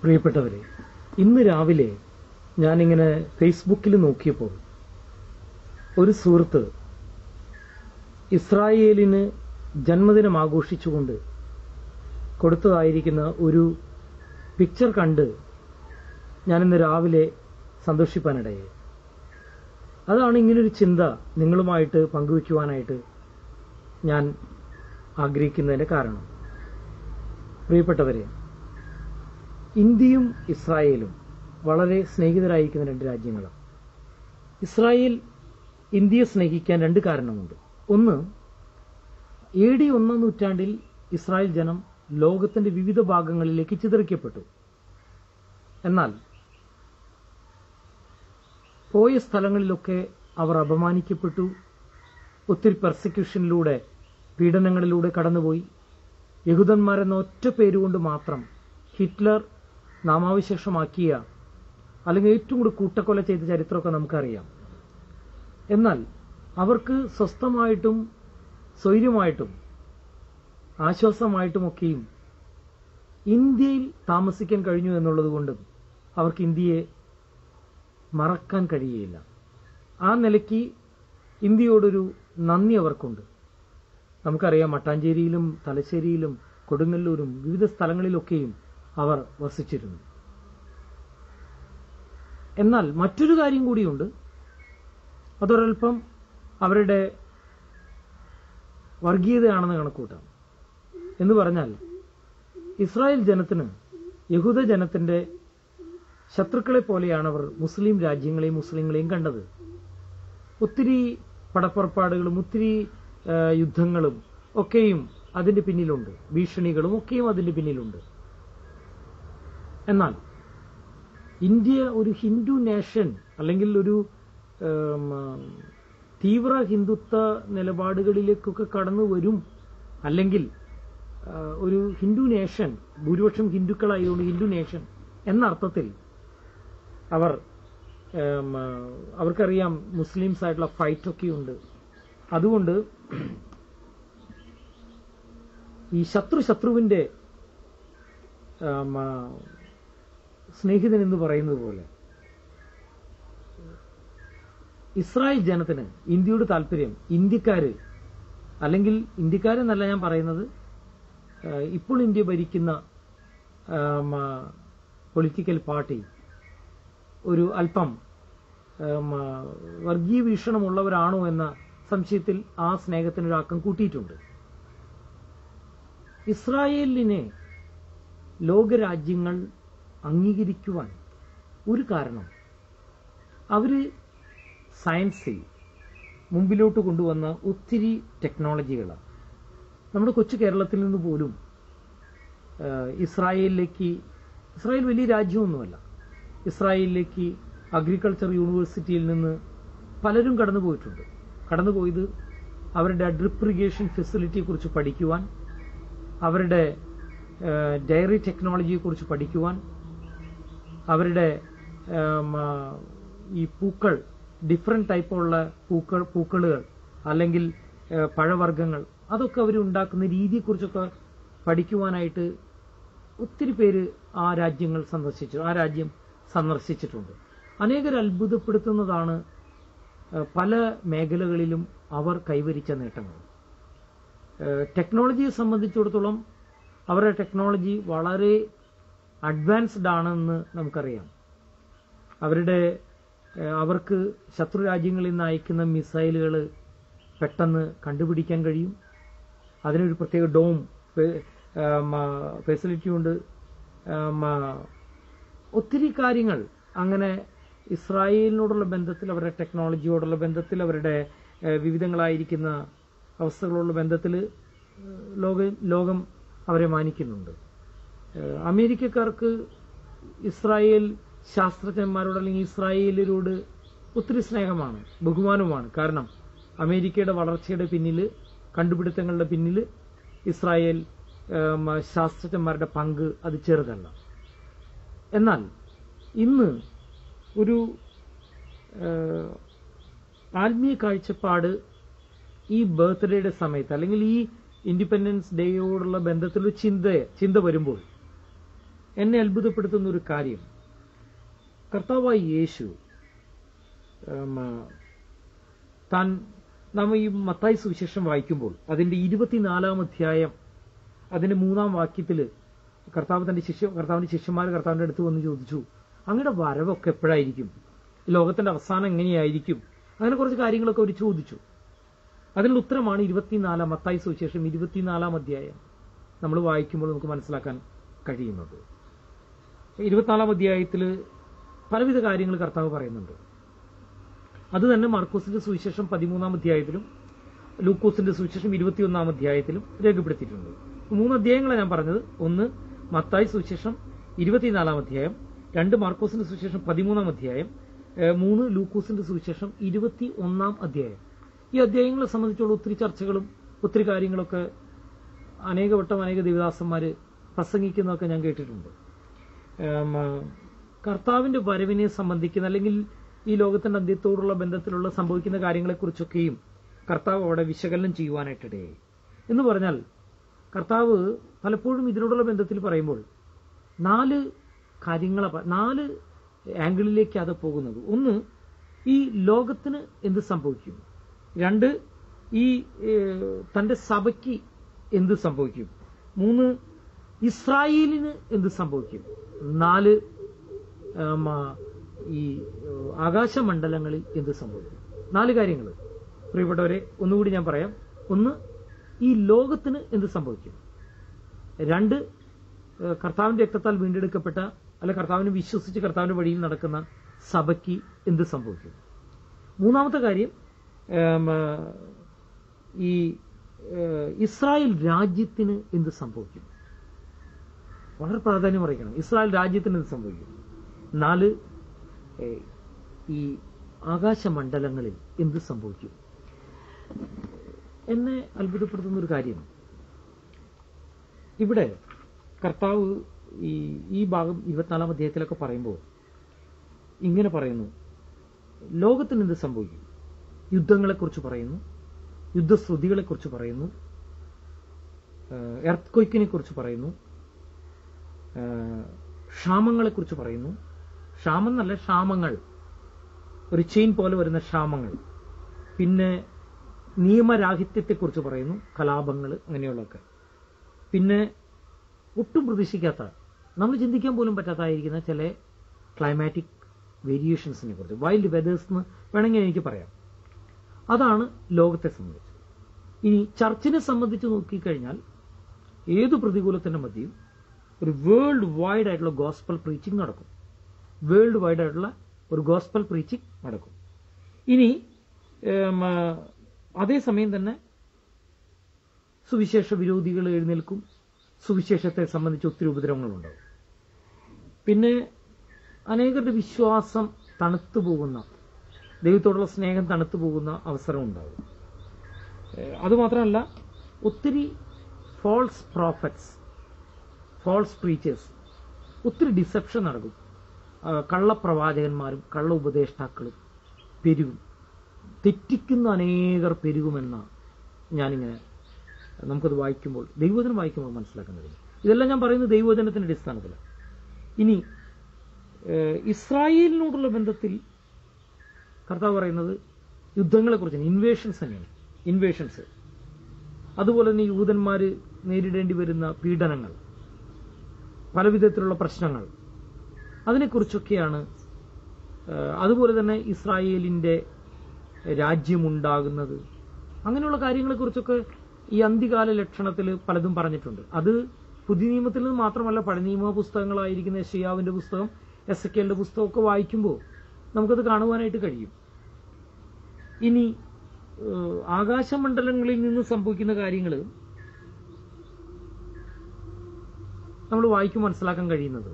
പ്രിയപ്പെട്ടവരെ, ഇന്ന് രാവിലെ ഞാനിങ്ങനെ ഫേസ്ബുക്കിൽ നോക്കിയപ്പോൾ ഒരു സുഹൃത്ത് ഇസ്രായേലിന് ജന്മദിനം ആഘോഷിച്ചുകൊണ്ട് കൊടുത്തതായിരിക്കുന്ന ഒരു പിക്ചർ കണ്ട് ഞാനിന്ന് രാവിലെ സന്തോഷിപ്പാനിടയായി. അതാണ് ഇങ്ങനൊരു ചിന്ത നിങ്ങളുമായിട്ട് പങ്കുവയ്ക്കുവാനായിട്ട് ഞാൻ ആഗ്രഹിക്കുന്നതിന്റെ കാരണം. പ്രിയപ്പെട്ടവരെ, ഇന്ത്യയും ഇസ്രായേലും വളരെ സ്നേഹിതരായിരിക്കുന്ന രണ്ട് രാജ്യങ്ങളാണ്. ഇസ്രായേൽ ഇന്ത്യയെ സ്നേഹിക്കാൻ രണ്ട് കാരണമുണ്ട്. ഒന്ന്, AD 1 നൂറ്റാണ്ടിൽ ഇസ്രായേൽ ജനം ലോകത്തിന്റെ വിവിധ ഭാഗങ്ങളിലേക്ക് ചിതറിക്കപ്പെട്ടു. എന്നാൽ പോയ സ്ഥലങ്ങളിലൊക്കെ അവർ അപമാനിക്കപ്പെട്ടു. ഒത്തിരി പെർസിക്യൂഷനിലൂടെ, പീഡനങ്ങളിലൂടെ കടന്നുപോയി. യഹൂദന്മാരെന്ന ഒറ്റ പേരുകൊണ്ട് മാത്രം ഹിറ്റ്ലർ നാമാവിശേഷമാക്കിയ, അല്ലെങ്കിൽ ഏറ്റവും കൂടുതൽ കൂട്ടക്കൊല ചെയ്ത ചരിത്രമൊക്കെ നമുക്കറിയാം. എന്നാൽ അവർക്ക് സ്വസ്ഥമായിട്ടും സ്വൈര്യമായിട്ടും ആശ്വാസമായിട്ടുമൊക്കെയും ഇന്ത്യയിൽ താമസിക്കാൻ കഴിഞ്ഞു എന്നുള്ളതുകൊണ്ടും അവർക്ക് ഇന്ത്യയെ മറക്കാൻ കഴിയുകയില്ല. ആ നിലയ്ക്ക് ഇന്ത്യയോടൊരു നന്ദി അവർക്കുണ്ട്. നമുക്കറിയാം, മട്ടാഞ്ചേരിയിലും തലശ്ശേരിയിലും കൊടുങ്ങല്ലൂരും വിവിധ സ്ഥലങ്ങളിലൊക്കെയും അവർ വസിച്ചിരുന്നു. എന്നാൽ മറ്റൊരു കാര്യം കൂടിയുണ്ട്. അതൊരൽപ്പം അവരുടെ വർഗീയതയാണെന്ന് കണക്കൂട്ടാം. എന്ന് പറഞ്ഞാൽ, ഇസ്രായേൽ ജനത്തിന് യഹൂദ ജനത്തിന്റെ ശത്രുക്കളെ പോലെയാണ് അവർ മുസ്ലിം രാജ്യങ്ങളെയും മുസ്ലിങ്ങളെയും കണ്ടത്. ഒത്തിരി പടപ്പുറപ്പാടുകളും ഒത്തിരി യുദ്ധങ്ങളും ഒക്കെയും അതിന്റെ പിന്നിലുണ്ട്. ഭീഷണികളും ഒക്കെയും അതിന്റെ പിന്നിലുണ്ട്. എന്നാൽ ഇന്ത്യ ഒരു ഹിന്ദു നേഷൻ, അല്ലെങ്കിൽ ഒരു തീവ്ര ഹിന്ദുത്വ നിലപാടുകളിലേക്കൊക്കെ കടന്നു വരും, അല്ലെങ്കിൽ ഒരു ഹിന്ദു നേഷൻ, ഭൂരിപക്ഷം ഹിന്ദുക്കളായതുകൊണ്ട് ഹിന്ദു നേഷൻ എന്ന അർത്ഥത്തിൽ അവർക്കറിയാം മുസ്ലിംസ് ആയിട്ടുള്ള ഫൈറ്റൊക്കെയുണ്ട്. അതുകൊണ്ട് ഈ ശത്രുവിന്റെ സ്നേഹിതൻ എന്ന് പറയുന്നത് പോലെ ഇസ്രായേൽ ജനത്തിന് ഇന്ത്യയോട് താല്പര്യം, ഇന്ത്യക്കാര്, അല്ലെങ്കിൽ ഇന്ത്യക്കാരെന്നല്ല ഞാൻ പറയുന്നത്, ഇപ്പോൾ ഇന്ത്യ ഭരിക്കുന്ന പൊളിറ്റിക്കൽ പാർട്ടി ഒരു അല്പം വർഗീയ വീക്ഷണമുള്ളവരാണോ എന്ന സംശയത്തിൽ ആ സ്നേഹത്തിനൊരാക്കം കൂട്ടിയിട്ടുണ്ട്. ഇസ്രായേലിനെ ലോകരാജ്യങ്ങൾ അംഗീകരിക്കുവാൻ ഒരു കാരണം, അവര് സയൻസിൽ മുമ്പിലോട്ട് കൊണ്ടുവന്ന ഒത്തിരി ടെക്നോളജികളാണ്. നമ്മുടെ കൊച്ചു കേരളത്തിൽ നിന്ന് പോലും ഇസ്രായേൽ വലിയ രാജ്യമൊന്നുമല്ല, ഇസ്രായേലിലേക്ക് അഗ്രികൾച്ചർ യൂണിവേഴ്സിറ്റിയിൽ നിന്ന് പലരും കടന്നുപോയിട്ടുണ്ട്. കടന്നുപോയത് അവരുടെ ഡ്രിപ്പ് ഇറിഗേഷൻ ഫെസിലിറ്റിയെക്കുറിച്ച് പഠിക്കുവാൻ, അവരുടെ ഡയറി ടെക്നോളജിയെക്കുറിച്ച് പഠിക്കുവാൻ, അവരുടെ ഈ പൂക്കൾ, ഡിഫറെന്റ് ടൈപ്പുള്ള പൂക്കളുകൾ അല്ലെങ്കിൽ പഴവർഗ്ഗങ്ങൾ, അതൊക്കെ അവർ ഉണ്ടാക്കുന്ന രീതിയെക്കുറിച്ചൊക്കെ പഠിക്കുവാനായിട്ട് ഒത്തിരി പേര് ആ രാജ്യം സന്ദർശിച്ചിട്ടുണ്ട്. അനേകർ അത്ഭുതപ്പെടുത്തുന്നതാണ് പല മേഖലകളിലും അവർ കൈവരിച്ച നേട്ടങ്ങൾ. ടെക്നോളജിയെ സംബന്ധിച്ചിടത്തോളം അവരുടെ ടെക്നോളജി വളരെ അഡ്വാൻസ്ഡ് ആണെന്ന് നമുക്കറിയാം. അവർക്ക് ശത്രു രാജ്യങ്ങളിൽ നിന്ന് അയക്കുന്ന മിസൈലുകൾ പെട്ടെന്ന് കണ്ടുപിടിക്കാൻ കഴിയും. അതിനൊരു പ്രത്യേക ഡോം ഫെസിലിറ്റി ഉണ്ട്. ഒത്തിരി കാര്യങ്ങൾ അങ്ങനെ ഇസ്രായേലിനോടുള്ള ബന്ധത്തിൽ, അവരുടെ ടെക്നോളജിയോടുള്ള ബന്ധത്തിൽ, അവരുടെ വിവിധങ്ങളായിരിക്കുന്ന അവസ്ഥകളോടുള്ള ബന്ധത്തിൽ ലോകം അവരെ മാനിക്കുന്നുണ്ട്. അമേരിക്കക്കാർക്ക് ഇസ്രായേൽ ശാസ്ത്രജ്ഞന്മാരോട്, അല്ലെങ്കിൽ ഇസ്രായേലിനോട് ഒത്തിരി സ്നേഹമാണ്, ബഹുമാനവുമാണ്. കാരണം അമേരിക്കയുടെ വളർച്ചയുടെ പിന്നിൽ, കണ്ടുപിടുത്തങ്ങളുടെ പിന്നിൽ ഇസ്രായേൽ ശാസ്ത്രജ്ഞന്മാരുടെ പങ്ക് അത് ചെറുതല്ല. എന്നാൽ ഇന്ന് ഒരു ആത്മീയ കാഴ്ചപ്പാട് ഈ ബർത്ത്ഡേയുടെ സമയത്ത്, അല്ലെങ്കിൽ ഈ ഇൻഡിപെൻഡൻസ് ഡേയോടുള്ള ബന്ധത്തിൽ ചിന്ത വരുമ്പോൾ എന്നെ അത്ഭുതപ്പെടുത്തുന്ന ഒരു കാര്യം, കർത്താവായ യേശു നാം ഈ മത്തായി സുവിശേഷം വായിക്കുമ്പോൾ അതിന്റെ 24-ാം അധ്യായം അതിന്റെ 3-ാം വാക്യത്തിൽ കർത്താവിന്റെ ശിഷ്യന്മാർ കർത്താവിന്റെ അടുത്ത് വന്ന് ചോദിച്ചു, അങ്ങയുടെ വരവൊക്കെ എപ്പോഴായിരിക്കും, ലോകത്തിന്റെ അവസാനം എങ്ങനെയായിരിക്കും, അങ്ങനെ കുറച്ച് കാര്യങ്ങളൊക്കെ അവർ ചോദിച്ചു. അതിനുള്ള ഉത്തരമാണ് 24 മത്തായി സുവിശേഷം 24-ാം അധ്യായം നമ്മൾ വായിക്കുമ്പോൾ നമുക്ക് മനസ്സിലാക്കാൻ കഴിയുന്നത്. 24-ാം അധ്യായത്തിൽ പലവിധ കാര്യങ്ങൾ കർത്താവ് പറയുന്നുണ്ട്. അത് തന്നെ മാർക്കോസിന്റെ സുവിശേഷം 13-ാം അധ്യായത്തിലും ലൂക്കോസിന്റെ സുവിശേഷം 21-ാം അധ്യായത്തിലും രേഖപ്പെടുത്തിയിട്ടുണ്ട്. 3 അധ്യായങ്ങളാണ് ഞാൻ പറഞ്ഞത്. 1 മത്തായി സുവിശേഷം 24-ാം അധ്യായം, 2 മാർക്കോസിന്റെ സുവിശേഷം 13-ാം അധ്യായം, 3 ലൂക്കോസിന്റെ സുവിശേഷം 21-ാം അധ്യായം. ഈ അധ്യായങ്ങളെ സംബന്ധിച്ചുള്ള ഒത്തിരി ചർച്ചകളും ഒത്തിരി കാര്യങ്ങളൊക്കെ അനേകവട്ടം അനേക ദേവദാസന്മാര് പ്രസംഗിക്കുന്നതൊക്കെ ഞാൻ കേട്ടിട്ടുണ്ട്. കർത്താവിന്റെ വരവിനെ സംബന്ധിക്കുന്ന അല്ലെങ്കിൽ ഈ ലോകത്തിന്റെ അന്ത്യത്തോടുള്ള ബന്ധത്തിലുള്ള സംഭവിക്കുന്ന കാര്യങ്ങളെക്കുറിച്ചൊക്കെയും കർത്താവ് അവിടെ വിശകലനം ചെയ്യുവാനായിട്ടിടയായി. എന്ന് പറഞ്ഞാൽ കർത്താവ് പലപ്പോഴും ഇതിനോടുള്ള ബന്ധത്തിൽ പറയുമ്പോൾ 4 ആംഗിളിലേക്ക് അത് പോകുന്നത്. 1, ഈ ലോകത്തിന് എന്ത് സംഭവിക്കും. 2, ഈ തന്റെ സഭയ്ക്ക് എന്ത് സംഭവിക്കും. 3, ഇസ്രായേലിന് എന്ത് സംഭവിക്കും. 4, ഈ ആകാശമണ്ഡലങ്ങളിൽ എന്ത് സംഭവിക്കും. 4 കാര്യങ്ങൾ പ്രിയപ്പെട്ടവരെ ഒന്നുകൂടി ഞാൻ പറയാം. 1, ഈ ലോകത്തിന് എന്ത് സംഭവിക്കും. 2, കർത്താവിന്റെ രക്തത്താൽ വീണ്ടെടുക്കപ്പെട്ട അല്ലെ കർത്താവിനെ വിശ്വസിച്ച് കർത്താവിന്റെ വഴിയിൽ നടക്കുന്ന സഭയ്ക്ക് എന്ത് സംഭവിക്കും. 3-ാമത്തെ കാര്യം, ഈ ഇസ്രായേൽ രാജ്യത്തിന് എന്ത് സംഭവിക്കും. വളരെ പ്രാധാന്യം അറിയിക്കണം. ഇസ്രായേൽ രാജ്യത്തിന് എന്ത് സംഭവിക്കും. 4, ഈ ആകാശമണ്ഡലങ്ങളിൽ എന്ത് സംഭവിക്കും. എന്നെ അത്ഭുതപ്പെടുത്തുന്ന ഒരു കാര്യം, ഇവിടെ കർത്താവ് ഈ ഭാഗം 24-ാം അധ്യായത്തിലൊക്കെ പറയുമ്പോൾ ഇങ്ങനെ പറയുന്നു, ലോകത്തിന് എന്ത് സംഭവിക്കും. യുദ്ധങ്ങളെക്കുറിച്ച് പറയുന്നു, യുദ്ധശ്രുതികളെക്കുറിച്ച് പറയുന്നു, എർത്ത്ക്വയ്ക്കിനെ കുറിച്ച് പറയുന്നു, ക്ഷാമങ്ങളെക്കുറിച്ച് പറയുന്നു. ക്ഷാമം എന്നല്ല, ക്ഷാമങ്ങൾ, ഒരു ചെയിൻ പോലെ വരുന്ന ക്ഷാമങ്ങൾ. പിന്നെ നിയമരാഹിത്യത്തെക്കുറിച്ച് പറയുന്നു, കലാപങ്ങൾ, അങ്ങനെയുള്ളതൊക്കെ. പിന്നെ ഒട്ടും പ്രതീക്ഷിക്കാത്ത, നമ്മൾ ചിന്തിക്കാൻ പോലും പറ്റാത്തായിരിക്കുന്ന ചില ക്ലൈമാറ്റിക് വേരിയേഷൻസിനെ കുറിച്ച്, വൈൽഡ് വെതേഴ്സ് എന്ന് വേണമെങ്കിൽ എനിക്ക് പറയാം. അതാണ് ലോകത്തെ സംബന്ധിച്ച്. ഇനി ചർച്ചിനെ സംബന്ധിച്ച് നോക്കിക്കഴിഞ്ഞാൽ ഏതു പ്രതികൂലത്തിന്റെ മധ്യയും ഒരു വേൾഡ് വൈഡ് ആയിട്ടുള്ള ഗോസ്പൽ പ്രീച്ചിങ് നടക്കും. വേൾഡ് വൈഡ് ആയിട്ടുള്ള ഒരു ഗോസ്പൽ പ്രീച്ചിങ് നടക്കും. ഇനി അതേസമയം തന്നെ സുവിശേഷ വിരോധികൾ എഴുന്നേൽക്കും. സുവിശേഷത്തെ സംബന്ധിച്ച് ഒത്തിരി ഉപദ്രവങ്ങളുണ്ടാവും. പിന്നെ അനേകരുടെ വിശ്വാസം തണുത്തു പോകുന്ന, ദൈവത്തോടുള്ള സ്നേഹം തണുത്തു പോകുന്ന അവസരം ഉണ്ടാകും. അതുമാത്രമല്ല, ഒത്തിരി ഫോൾസ് പ്രോഫറ്റ്സ്, ഫോൾസ് പ്രീച്ചേഴ്സ്, ഒത്തിരി ഡിസെപ്ഷൻ നടക്കും. കള്ളപ്രവാചകന്മാരും കള്ള ഉപദേഷ്ടാക്കളും പെരുകും. തെറ്റിക്കുന്ന അനേകർ പെരുകുമെന്ന ഞാനിങ്ങനെ നമുക്കത് വായിക്കുമ്പോൾ, ദൈവവചനം വായിക്കുമ്പോൾ മനസ്സിലാക്കുന്നത്. ഇതെല്ലാം ഞാൻ പറയുന്നത് ദൈവവചനത്തിന്റെ അടിസ്ഥാനത്തിലാണ്. ഇനി ഇസ്രായേലിനോടുള്ള ബന്ധത്തിൽ കർത്താവ് പറയുന്നത് യുദ്ധങ്ങളെക്കുറിച്ചാണ്, ഇൻവേഷൻസ് തന്നെയാണ്. ഇൻവേഷൻസ്, അതുപോലെ തന്നെ യൂതന്മാര് നേരിടേണ്ടി വരുന്ന പീഡനങ്ങൾ, പലവിധത്തിലുള്ള പ്രശ്നങ്ങൾ, അതിനെക്കുറിച്ചൊക്കെയാണ്. അതുപോലെ തന്നെ ഇസ്രായേലിന്റെ രാജ്യമുണ്ടാകുന്നത്, അങ്ങനെയുള്ള കാര്യങ്ങളെക്കുറിച്ചൊക്കെ ഈ അന്ത്യകാല ലക്ഷണത്തിൽ പലതും പറഞ്ഞിട്ടുണ്ട്. അത് പുതിയ നിയമത്തിൽ നിന്ന് മാത്രമല്ല, പഴയ നിയമ പുസ്തകങ്ങളായിരിക്കുന്ന യെശയ്യാവിന്റെ പുസ്തകം, എസെക്കിയേലിന്റെ പുസ്തകമൊക്കെ വായിക്കുമ്പോൾ നമുക്കത് കാണുവാനായിട്ട് കഴിയും. ഇനി ആകാശമണ്ഡലങ്ങളിൽ നിന്ന് സംഭവിക്കുന്ന കാര്യങ്ങൾ നമ്മൾ വായിക്കും മനസ്സിലാക്കാൻ കഴിയുന്നത്,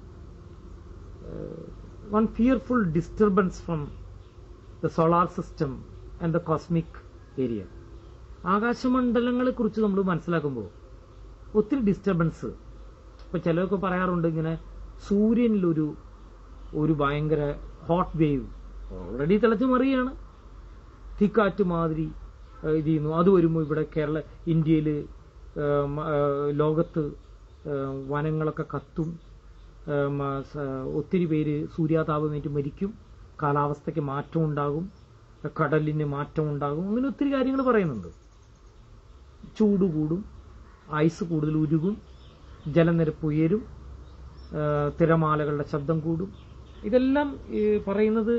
one fearful disturbance from the solar system and the cosmic area. ആകാശമണ്ഡലങ്ങളെ കുറിച്ച് നമ്മൾ മനസ്സിലാക്കുമ്പോൾ ഒത്തിരി ഡിസ്റ്റർബൻസ്. ഇപ്പൊ ചിലരൊക്കെ പറയാറുണ്ട്, ഇങ്ങനെ സൂര്യനിലൊരു ഭയങ്കര ഹോട്ട് വേവ് ഓൾറെഡി തിളച്ചു മറിയാണ്, തീക്കാറ്റ് മാതിരി ഇത് ചെയ്യുന്നു. അത് വരുമ്പോൾ ഇവിടെ ഇന്ത്യയിൽ ലോകത്ത് വനങ്ങളൊക്കെ കത്തും, ഒത്തിരി പേര് സൂര്യാതാപമേറ്റ് മരിക്കും, കാലാവസ്ഥയ്ക്ക് മാറ്റം ഉണ്ടാകും, കടലിന് മാറ്റം ഉണ്ടാകും, അങ്ങനെ ഒത്തിരി കാര്യങ്ങൾ പറയുന്നുണ്ട്. ചൂട് കൂടും, ഐസ് കൂടുതൽ ഉരുകും, ജലനിരപ്പ് ഉയരും, തിരമാലകളുടെ ശബ്ദം കൂടും. ഇതെല്ലാം പറയുന്നത്.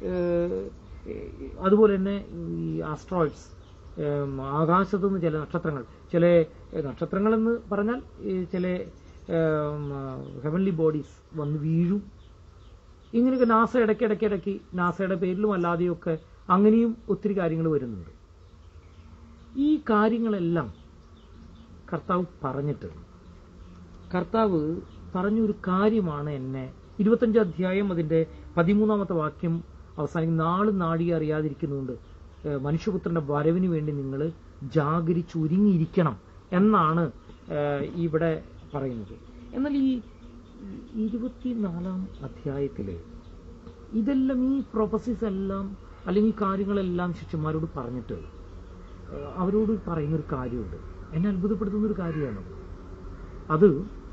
അതുപോലെ തന്നെ ഈ ആസ്ട്രോയിഡ്സ്, ആകാശത്തുനിന്ന് ചില നക്ഷത്രങ്ങളെന്ന് പറഞ്ഞാൽ ചില ഹെവൻലി ബോഡീസ് വന്ന് വീഴും. ഇങ്ങനെയൊക്കെ നാസ ഇടയ്ക്കിടയ്ക്ക് നാസയുടെ പേരിലും അല്ലാതെയൊക്കെ അങ്ങനെയും ഒത്തിരി കാര്യങ്ങൾ വരുന്നുണ്ട്. ഈ കാര്യങ്ങളെല്ലാം കർത്താവ് പറഞ്ഞൊരു കാര്യമാണ് എന്നെ 25 അധ്യായം അതിന്റെ 13-ാമത്തെ വാക്യം അവസാനിക്കും. നാളും നാഴിക അറിയാതിരിക്കുന്നുണ്ട്, മനുഷ്യപുത്രന്റെ വരവിന് വേണ്ടി നിങ്ങൾ ജാഗരിച്ചൊരുങ്ങിയിരിക്കണം എന്നാണ് ഇവിടെ പറയുന്നത്. എന്നാൽ ഈ 24-ാം അധ്യായത്തില് ഇതെല്ലാം, ഈ പ്രൊഫസീസ് എല്ലാം അല്ലെങ്കിൽ ഈ കാര്യങ്ങളെല്ലാം ശിഷ്യന്മാരോട് പറഞ്ഞിട്ട് അവരോട് പറയുന്നൊരു കാര്യമുണ്ട്. എന്നെ അത്ഭുതപ്പെടുത്തുന്നൊരു കാര്യമാണത്. അത്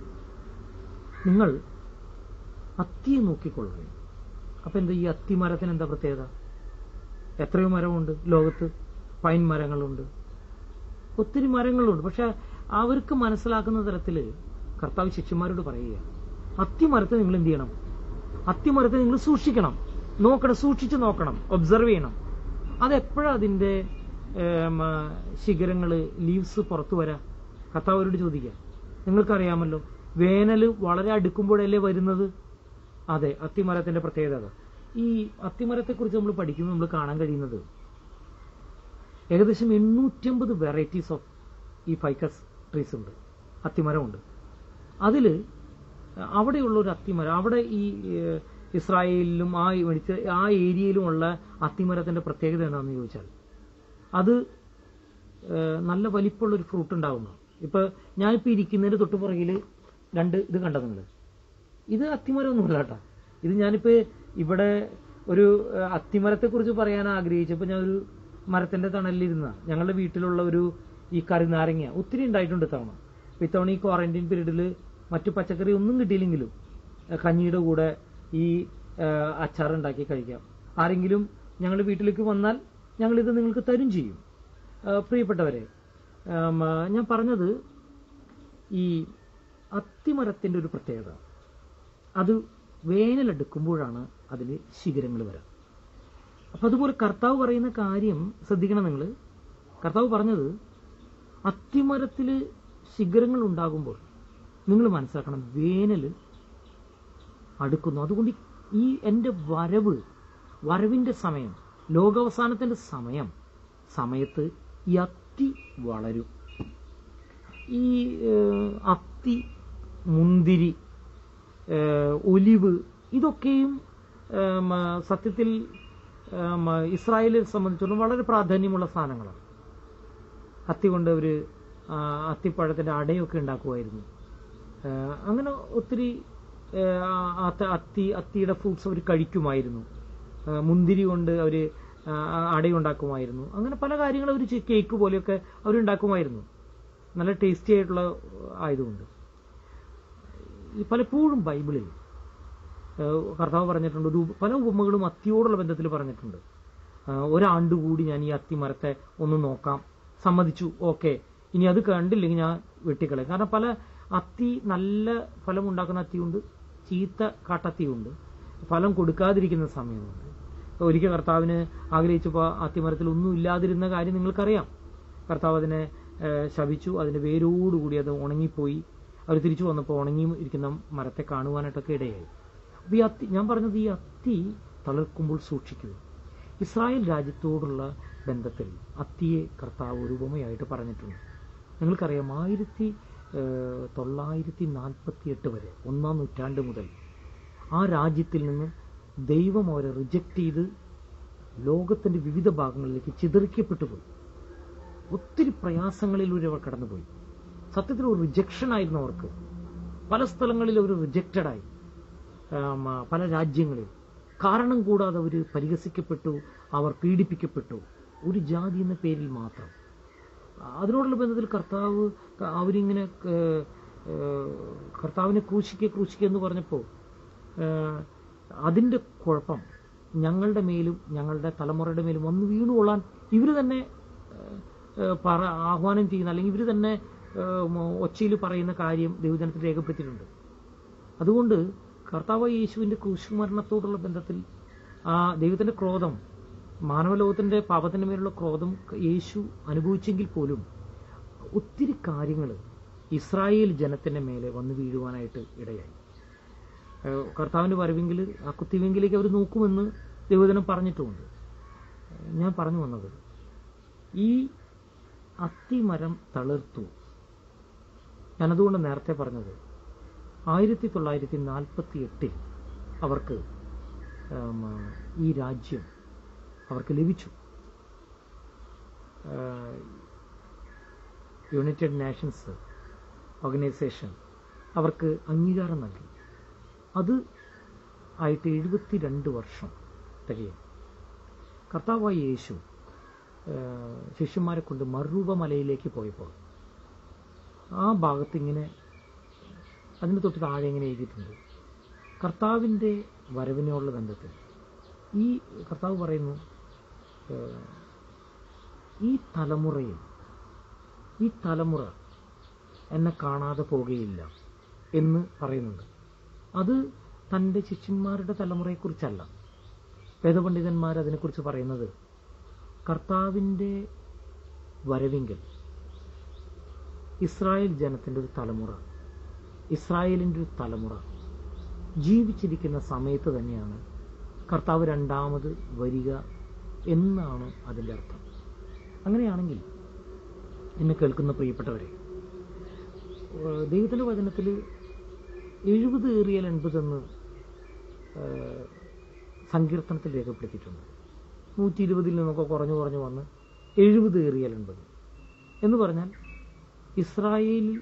നിങ്ങൾ അത്തിയെ നോക്കിക്കൊള്ളുക. അപ്പൊ എന്താ, ഈ അത്തിമരത്തിന് എന്താ പ്രത്യേകത? എത്രയോ മരമുണ്ട് ലോകത്ത്, പൈൻ മരങ്ങളുണ്ട്, ഒത്തിരി മരങ്ങളുണ്ട്. പക്ഷെ അവർക്ക് മനസ്സിലാക്കുന്ന തരത്തില് കർത്താവ് ശിഷ്യന്മാരോട് പറയുക, അത്തിമരത്തെ നിങ്ങൾ എന്ത് ചെയ്യണം? അത്തിമരത്തെ നിങ്ങൾ സൂക്ഷിക്കണം, സൂക്ഷിച്ചു നോക്കണം, ഒബ്സർവ് ചെയ്യണം. അതെപ്പോഴാ അതിന്റെ ശിഖരങ്ങള്, ലീവ്സ് പുറത്തു വരാ? കർത്താവ് അവരോട് ചോദിക്കുക. നിങ്ങൾക്കറിയാമല്ലോ, വേനല് വളരെ അടുക്കുമ്പോഴല്ലേ വരുന്നത്. അതെ, അത്തിമരത്തിന്റെ പ്രത്യേകത. ഈ അത്തിമരത്തെക്കുറിച്ച് നമ്മൾ പഠിക്കുമ്പോൾ നമ്മൾ കാണാൻ കഴിയുന്നത് ഏകദേശം 850 വെറൈറ്റീസ് ഓഫ് ഈ ഫൈക്കസ് ട്രീസ് ഉണ്ട്, അത്തിമരമുണ്ട്. അതില് അവിടെയുള്ള ഒരു അത്തിമരം, അവിടെ ഈ ഇസ്രായേലിലും ആ ഏരിയയിലുമുള്ള അത്തിമരത്തിന്റെ പ്രത്യേകത എന്താണെന്ന് ചോദിച്ചാൽ, അത് നല്ല വലിപ്പമുള്ളൊരു ഫ്രൂട്ട് ഉണ്ടാകുന്നു. ഇപ്പൊ ഞാനിപ്പോ ഇരിക്കുന്നതിന് തൊട്ട് പുറകില് 2 ഇത് കണ്ടത് നിങ്ങൾ. ഇത് അത്തിമരമൊന്നുമല്ല കേട്ടോ. ഇത് ഞാനിപ്പോ ഇവിടെ ഒരു അത്തിമരത്തെക്കുറിച്ച് പറയാൻ ആഗ്രഹിച്ചപ്പോൾ ഞാൻ ഒരു മരത്തിന്റെ തണലിലിരുന്ന, ഞങ്ങളുടെ വീട്ടിലുള്ള ഈ കറിനാരങ്ങ ഒത്തിരി ഉണ്ടായിട്ടുണ്ട് ഇത്തവണ. അപ്പൊ ഇത്തവണ ഈ ക്വാറന്റൈൻ പീരീഡില് മറ്റു പച്ചക്കറി ഒന്നും കിട്ടിയില്ലെങ്കിലും കഞ്ഞിയുടെ കൂടെ ഈ അച്ചാർ ഉണ്ടാക്കി കഴിക്കാം. ആരെങ്കിലും ഞങ്ങളുടെ വീട്ടിലേക്ക് വന്നാൽ ഞങ്ങളിത് നിങ്ങൾക്ക് തരും ചെയ്യും. പ്രിയപ്പെട്ടവരെ, ഞാൻ പറഞ്ഞത് ഈ അത്തിമരത്തിന്റെ ഒരു പ്രത്യേകത, അത് വേനലെടുക്കുമ്പോഴാണ് അതിന് ശിഖരങ്ങൾ വരാം. അപ്പൊ അതുപോലെ കർത്താവ് പറയുന്ന കാര്യം ശ്രദ്ധിക്കണം നിങ്ങൾ. കർത്താവ് പറഞ്ഞത്, അത്തിമരത്തില് ശിഖരങ്ങൾ ഉണ്ടാകുമ്പോൾ നിങ്ങൾ മനസ്സിലാക്കണം, വേനൽ അടുക്കുന്നു. അതുകൊണ്ട് ഈ എന്റെ വരവിന്റെ സമയം, ലോകാവസാനത്തിന്റെ സമയത്ത് ഈ അത്തി വളരും. ഈ അത്തി, മുന്തിരി, ഒലിവ്, ഇതൊക്കെയും സത്യത്തിൽ ഇസ്രായേലിനെ സംബന്ധിച്ചിടത്തോളം വളരെ പ്രാധാന്യമുള്ള സാധനങ്ങളാണ്. അത്തി കൊണ്ട് അവർ അത്തിപ്പഴത്തിന്റെ അടയൊക്കെ ഉണ്ടാക്കുമായിരുന്നു. അങ്ങനെ ഒത്തിരി അത്തിയുടെ ഫ്രൂട്ട്സ് അവർ കഴിക്കുമായിരുന്നു. മുന്തിരി കൊണ്ട് അവർ അടയുണ്ടാക്കുമായിരുന്നു. അങ്ങനെ പല കാര്യങ്ങൾ അവർ കേക്ക് പോലെയൊക്കെ അവരുണ്ടാക്കുമായിരുന്നു, നല്ല ടേസ്റ്റി ആയിട്ടുള്ള ആയതുകൊണ്ട്. പലപ്പോഴും ബൈബിളിൽ കർത്താവ് പറഞ്ഞിട്ടുണ്ട്, പല ഉപമകളും അത്തിയോടുള്ള ബന്ധത്തിൽ പറഞ്ഞിട്ടുണ്ട്. ഒരാണ്ട് കൂടി ഞാൻ ഈ അത്തിമരത്തെ ഒന്ന് നോക്കാം, സമ്മതിച്ചു, ഓക്കെ, ഇനി അത് കണ്ടില്ലെങ്കിൽ ഞാൻ വെട്ടിക്കളയും. കാരണം പല അത്തി നല്ല ഫലം ഉണ്ടാക്കുന്ന അത്തിയുണ്ട്, ചീത്ത കാട്ടത്തിയുണ്ട്, ഫലം കൊടുക്കാതിരിക്കുന്ന സമയമുണ്ട്. ഒരിക്കൽ കർത്താവിന് ആഗ്രഹിച്ചപ്പോൾ അത്തിമരത്തിൽ ഒന്നും ഇല്ലാതിരുന്ന കാര്യം നിങ്ങൾക്കറിയാം. കർത്താവ് അതിനെ ശപിച്ചു, അതിന്റെ വേരോടുകൂടി അത് ഉണങ്ങിപ്പോയി. അവർ തിരിച്ചു വന്നപ്പോൾ ഉണങ്ങി ഇരിക്കുന്ന മരത്തെ കാണുവാനായിട്ടൊക്കെ ഇടയായി. അപ്പൊ ഈ അത്തി, ഞാൻ പറഞ്ഞത്, ഈ അത്തി തളിർക്കുമ്പോൾ സൂക്ഷിക്കുക. ഇസ്രായേൽ രാജ്യത്തോടുള്ള ബന്ധത്തിൽ അത്തിയെ കർത്താവ് ഒരു ഉപമയായിട്ട് പറഞ്ഞിട്ടുണ്ട്. നിങ്ങൾക്കറിയാം, 1948 വരെ, 1-ാം നൂറ്റാണ്ട് മുതൽ ആ രാജ്യത്തിൽ നിന്ന് ദൈവം അവരെ റിജക്ട് ചെയ്ത് ലോകത്തിന്റെ വിവിധ ഭാഗങ്ങളിലേക്ക് ചിതറിക്കപ്പെട്ടു പോയി. ഒത്തിരി പ്രയാസങ്ങളിലൂടെ അവർ കടന്നുപോയി. സത്യത്തിൽ ഒരു റിജക്ഷൻ ആയിരുന്നു അവർക്ക്. പല സ്ഥലങ്ങളിൽ അവർ റിജക്റ്റഡായി, പല രാജ്യങ്ങളിൽ കാരണം കൂടാതെ അവർ പരിഹസിക്കപ്പെട്ടു, അവർ പീഡിപ്പിക്കപ്പെട്ടു, ഒരു ജാതി എന്ന പേരിൽ മാത്രം. അതിനോടുള്ള ബന്ധത്തിൽ കർത്താവ് അവരിങ്ങനെ കർത്താവിനെ ക്രൂശിക്കുക എന്ന് പറഞ്ഞപ്പോൾ അതിൻ്റെ കുഴപ്പം ഞങ്ങളുടെ മേലും ഞങ്ങളുടെ തലമുറയുടെ മേലും വന്ന് വീണുകൊള്ളാൻ ഇവർ തന്നെ ആഹ്വാനം ചെയ്യുന്ന, അല്ലെങ്കിൽ ഇവർ തന്നെ ഒച്ചയിൽ പറയുന്ന കാര്യം ദൈവജനത്തിൽ രേഖപ്പെടുത്തിയിട്ടുണ്ട്. അതുകൊണ്ട് കർത്താവ് യേശുവിൻ്റെ ക്രൂശുമരണത്തോടുള്ള ബന്ധത്തിൽ ആ ദൈവത്തിൻ്റെ ക്രോധം, മാനവലോകത്തിൻ്റെ പാപത്തിൻ്റെ മേലുള്ള ക്രോധം യേശു അനുഭവിച്ചെങ്കിൽ പോലും ഒത്തിരി കാര്യങ്ങൾ ഇസ്രായേൽ ജനത്തിൻ്റെ മേലെ വന്ന് വീഴുവാനായിട്ട് ഇടയായി. കർത്താവിൻ്റെ വരവെങ്കിൽ ആ കുത്തിവെങ്കിലേക്ക് അവർ നോക്കുമെന്ന് ദൈവജനം പറഞ്ഞിട്ടുമുണ്ട്. ഞാൻ പറഞ്ഞു വന്നത്, ഈ അത്തിമരം തളിർത്തു. ഞാനതുകൊണ്ട് നേരത്തെ പറഞ്ഞത് 1948 അവർക്ക് ഈ രാജ്യം അവർക്ക് ലഭിച്ചു. യുണൈറ്റഡ് നേഷൻസ് ഓർഗനൈസേഷൻ അവർക്ക് അംഗീകാരം നൽകി. അത് ആയിട്ട് 72 വർഷം തികയും. കർത്താവായ യേശു ശിഷ്യന്മാരെ കൊണ്ട് മറുരൂപമലയിലേക്ക് പോയപ്പോൾ ആ ഭാഗത്ത് ഇങ്ങനെ അതിന് തൊട്ട് താഴെ ഇങ്ങനെ എഴുതിയിട്ടുണ്ട്, കർത്താവിൻ്റെ വരവിനുള്ള ബന്ധത്തിൽ ഈ കർത്താവ് പറയുന്നു, ഈ തലമുറ എന്നെ കാണാതെ പോകുകയില്ല എന്ന് പറയുന്നുണ്ട്. അത് തൻ്റെ ശിഷ്യന്മാരുടെ തലമുറയെക്കുറിച്ചല്ല. വേദപണ്ഡിതന്മാർ അതിനെക്കുറിച്ച് പറയുന്നത്, കർത്താവിൻ്റെ വരവിങ്കൽ ഇസ്രായേൽ ജനത്തിൻ്റെ ഒരു തലമുറ, ഇസ്രായേലിൻ്റെ ഒരു തലമുറ ജീവിച്ചിരിക്കുന്ന സമയത്ത് തന്നെയാണ് കർത്താവ് രണ്ടാമത് വരിക എന്നാണ് അതിൻ്റെ അർത്ഥം. അങ്ങനെയാണെങ്കിൽ എന്നെ കേൾക്കുന്ന പ്രിയപ്പെട്ടവരെ, ദൈവത്തിൻ്റെ വചനത്തിൽ 70 ഏറിയാൽ 80 എന്ന് സങ്കീർത്തനത്തിൽ രേഖപ്പെടുത്തിയിട്ടുണ്ട്. 120 നിന്നൊക്കെ കുറഞ്ഞു വന്ന് 70 ഏറിയാൽ 80 എന്ന് പറഞ്ഞാൽ ഇസ്രായേലിൽ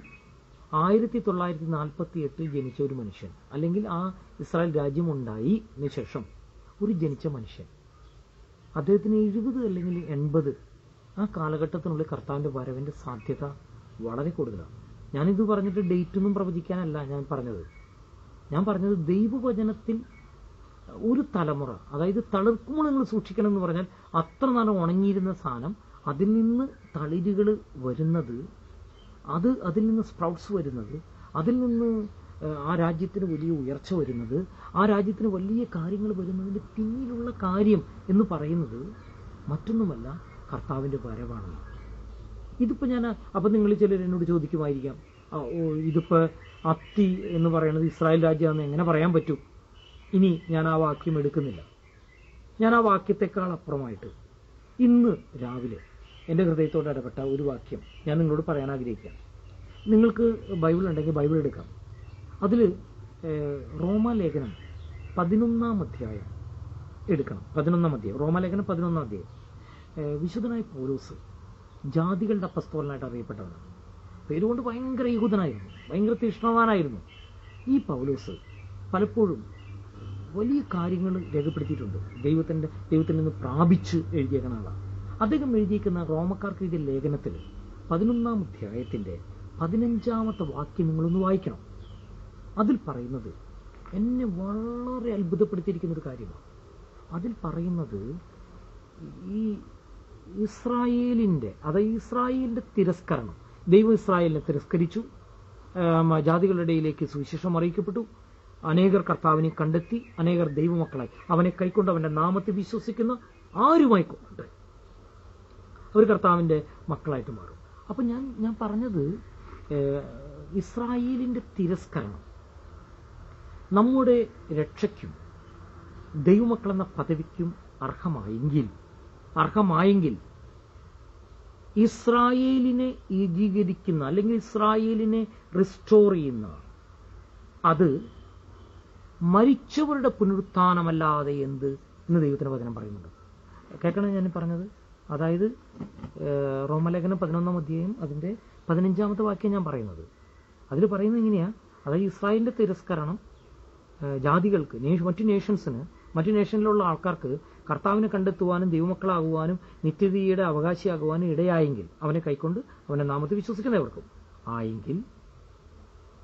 1948 ജനിച്ച ഒരു മനുഷ്യൻ, അല്ലെങ്കിൽ ആ ഇസ്രായേൽ രാജ്യം ഉണ്ടായതിനു ശേഷം ഒരു ജനിച്ച മനുഷ്യൻ, അദ്ദേഹത്തിന് 70 അല്ലെങ്കിൽ 80 ആ കാലഘട്ടത്തിനുള്ളിൽ കർത്താവിൻ്റെ വരവിൻ്റെ സാധ്യത വളരെ കൂടുതലാണ്. ഞാനിത് പറഞ്ഞിട്ട് ഡേറ്റൊന്നും പ്രവചിക്കാനല്ല ഞാൻ പറഞ്ഞത് ദൈവവചനത്തിൽ ഒരു തലമുറ, അതായത് തളിർക്കുമ്പോൾ നിങ്ങൾ സൂക്ഷിക്കണം എന്ന് പറഞ്ഞാൽ അത്ര നാളെ ഉണങ്ങിയിരുന്ന സാധനം അതിൽ നിന്ന് തളിരുകൾ വരുന്നത്, അതിൽ നിന്ന് സ്പ്രൗട്ട്സ് വരുന്നത്, അതിൽ നിന്ന് ആ രാജ്യത്തിന് വലിയ ഉയർച്ച വരുന്നത്, ആ രാജ്യത്തിന് വലിയ കാര്യങ്ങൾ വരുന്നതിൻ്റെ പിന്നിലുള്ള കാര്യം എന്ന് പറയുന്നത് മറ്റൊന്നുമല്ല, കർത്താവിൻ്റെ വരവാണ്. ഇതിപ്പോൾ അപ്പം നിങ്ങൾ ചിലർ എന്നോട് ചോദിക്കുമായിരിക്കാം, ഇതിപ്പോൾ അത്തി എന്ന് പറയുന്നത് ഇസ്രായേൽ രാജ്യമാണെന്ന് എങ്ങനെ പറയാൻ പറ്റും? ഇനി ഞാൻ ആ വാക്യം എടുക്കുന്നില്ല. ഞാൻ ആ വാക്യത്തെക്കാൾ അപ്പുറമായിട്ട് ഇന്ന് രാവിലെ എൻ്റെ ഹൃദയത്തോട് ഇടപെട്ട ഒരു വാക്യം ഞാൻ നിങ്ങളോട് പറയാൻ ആഗ്രഹിക്കാം. നിങ്ങൾക്ക് ബൈബിൾ ഉണ്ടെങ്കിൽ ബൈബിൾ എടുക്കാം. അതിൽ റോമാലേഖനം 11-ാം അധ്യായം എടുക്കണം. 11-ാം അധ്യായം, റോമാലേഖനം 11-ാം അധ്യായം. വിശുദ്ധനായ പൗലോസ് ജാതികളുടെ അപ്പസ്തോലനായിട്ട് അറിയപ്പെട്ടവനാണ്. പേരുകൊണ്ട് ഭയങ്കര യഹൂദനായിരുന്നു, ഭയങ്കര തീഷ്ണവാനായിരുന്നു. ഈ പൗലോസ് പലപ്പോഴും വലിയ കാര്യങ്ങൾ രേഖപ്പെടുത്തിയിട്ടുണ്ട്. ദൈവത്തിൽ നിന്ന് പ്രാപിച്ച് എഴുതിയേക്കുന്ന ആളാണ്. അദ്ദേഹം എഴുതിയിരിക്കുന്ന റോമക്കാർക്ക് എഴുതിയ ലേഖനത്തിൽ 11-ാം അധ്യായത്തിൻ്റെ 15-ാമത്തെ വാക്യം നിങ്ങളൊന്ന് വായിക്കണം. അതിൽ പറയുന്നത് എന്നെ വളരെ അത്ഭുതപ്പെടുത്തിയിരിക്കുന്ന ഒരു കാര്യമാണ്. അതിൽ പറയുന്നത് ഈ ഇസ്രായേലിൻ്റെ തിരസ്കരണം, ദൈവം ഇസ്രായേലിനെ തിരസ്കരിച്ചു, ജാതികളുടെ ഇടയിലേക്ക് സുവിശേഷം അറിയിക്കപ്പെട്ടു, അനേകർ കർത്താവിനെ കണ്ടെത്തി, അനേകർ ദൈവമക്കളായി അവനെ കൈക്കൊണ്ട് അവന്റെ നാമത്തിൽ വിശ്വസിക്കുന്ന ആരുമായിക്കൊണ്ട് അവർ കർത്താവിന്റെ മക്കളായിട്ട് മാറും. അപ്പൊ ഞാൻ പറഞ്ഞത്, ഇസ്രായേലിന്റെ തിരസ്കരണം നമ്മുടെ രക്ഷയ്ക്കും ദൈവമക്കളെന്ന പദവിക്കും അർഹമായെങ്കിൽ ഇസ്രായേലിനെ ഏകീകരിക്കുന്ന, അല്ലെങ്കിൽ ഇസ്രായേലിനെ റിസ്റ്റോർ ചെയ്യുന്ന, അത് മരിച്ചവരുടെ പുനരുത്ഥാനമല്ലാതെ എന്ത് എന്ന് ദൈവത്തിന്റെ വചനം പറയുന്നുണ്ട്. കേൾക്കണം ഞാൻ പറഞ്ഞത്. അതായത് റോമലേഖനം 11-ാം അധ്യായം അതിന്റെ 15-ാമത്തെ വാക്യം ഞാൻ പറയുന്നത്. അതിൽ പറയുന്നത് ഇങ്ങനെയാ, അതായത് ഇസ്രായേലിന്റെ തിരസ്കരണം ജാതികൾക്ക്, മറ്റു നേഷനിലുള്ള ആൾക്കാർക്ക് കർത്താവിനെ കണ്ടെത്തുവാനും ദൈവമക്കളാകുവാനും നിത്യതയുടെ അവകാശിയാകുവാനും ഇടയായെങ്കിൽ, അവനെ കൈക്കൊണ്ട് അവന്റെ നാമത്തിൽ വിശ്വസിക്കുന്നവർക്കും ആയെങ്കിൽ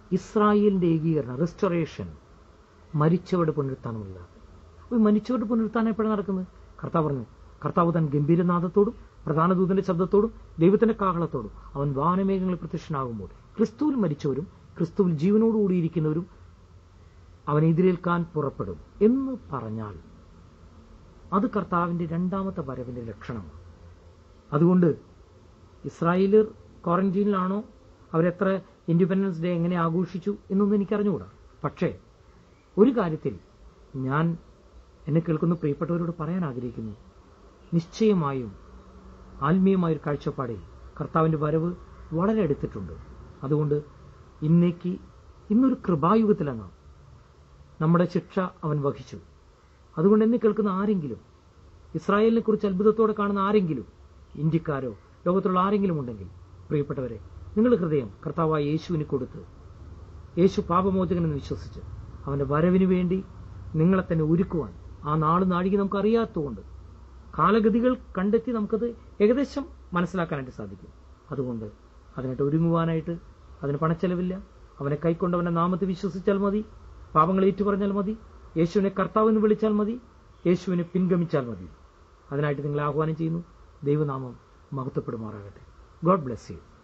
ഇസ്രായേലിന്റെ ഏകീകരണം, റെസ്റ്റോറേഷൻ, മരിച്ചവരുടെ പുനരുത്ഥാനമല്ല. മരിച്ചവരുടെ പുനരുത്ഥാനം എപ്പോഴാണ് നടക്കുന്നത്? കർത്താവ് പറഞ്ഞു, കർത്താവ് തൻ ഗംഭീരനാദത്തോടും പ്രധാന ദൂതന്റെ ശബ്ദത്തോടും ദൈവത്തിന്റെ കാഹളത്തോടും അവൻ വാനമേഘങ്ങളിൽ പ്രത്യക്ഷനാകുമ്പോൾ ക്രിസ്തുവിൽ മരിച്ചവരും ക്രിസ്തുവിൽ ജീവനോടുകൂടിയിരിക്കുന്നവരും അവനെ എതിരേൽക്കാൻ പുറപ്പെടും എന്ന് പറഞ്ഞാൽ അത് കർത്താവിന്റെ രണ്ടാമത്തെ വരവിന്റെ ലക്ഷണമാണ്. അതുകൊണ്ട് ഇസ്രായേലർ ക്വാറന്റീനിലാണോ, അവരെത്ര ഇൻഡിപെൻഡൻസ് ഡേ എങ്ങനെ ആഘോഷിച്ചു എന്നൊന്നും എനിക്കറിഞ്ഞുകൂടാ. പക്ഷേ ഒരു കാര്യത്തിൽ ഞാൻ എന്നെ കേൾക്കുന്ന പ്രിയപ്പെട്ടവരോട് പറയാൻ ആഗ്രഹിക്കുന്നു. നിശ്ചയമായും ആത്മീയമായൊരു കാഴ്ചപ്പാടിൽ കർത്താവിന്റെ വരവ് വളരെ അടുത്തിട്ടുണ്ട്. അതുകൊണ്ട് ഇന്നൊരു കൃപായുഗത്തിലാണ്. നമ്മുടെ ശിക്ഷ അവൻ വഹിച്ചു. അതുകൊണ്ട് എന്നെ കേൾക്കുന്ന ആരെങ്കിലും, ഇസ്രായേലിനെ കുറിച്ച് അത്ഭുതത്തോടെ കാണുന്ന ആരെങ്കിലും, ഇന്ത്യക്കാരോ ലോകത്തുള്ള ആരെങ്കിലും ഉണ്ടെങ്കിൽ, പ്രിയപ്പെട്ടവരെ, നിങ്ങളുടെ ഹൃദയം കർത്താവായ യേശുവിന് കൊടുത്ത് യേശു പാപമോചകനെന്ന് വിശ്വസിച്ച് അവന്റെ വരവിന് വേണ്ടി നിങ്ങളെ തന്നെ ഒരുക്കുവാൻ ആ നാള് നാഴിക നമുക്ക് അറിയാത്തതുകൊണ്ട് കാലഗതികൾ കണ്ടെത്തി നമുക്കത് ഏകദേശം മനസ്സിലാക്കാനായിട്ട് സാധിക്കും. അതുകൊണ്ട് അതിനായിട്ട് ഒരുങ്ങുവാനായിട്ട് അതിന് പണച്ചെലവില്ല. അവനെ കൈക്കൊണ്ടവന്റെ നാമത്തിൽ വിശ്വസിച്ചാൽ മതി, പാപങ്ങൾ ഏറ്റുപറഞ്ഞാൽ മതി, യേശുവിനെ കർത്താവെന്ന് വിളിച്ചാൽ മതി, യേശുവിനെ പിൻഗമിച്ചാൽ മതി. അതിനായിട്ട് നിങ്ങളെ ആഹ്വാനം ചെയ്യുന്നു. ദൈവനാമം മഹത്വപ്പെടുമാറാകട്ടെ. God bless you.